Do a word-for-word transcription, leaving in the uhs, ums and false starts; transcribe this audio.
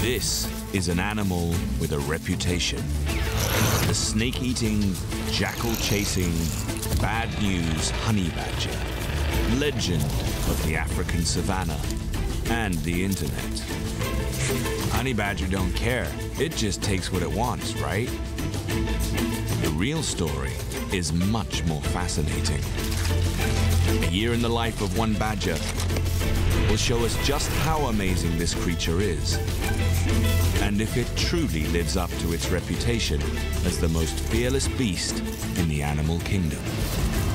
This is an animal with a reputation. The snake-eating, jackal-chasing, bad news honey badger. Legend of the African savanna and the internet. Honey badger don't care. It just takes what it wants, right? The real story is much more fascinating. A year in the life of one badger will show us just how amazing this creature is, and if it truly lives up to its reputation as the most fearless beast in the animal kingdom.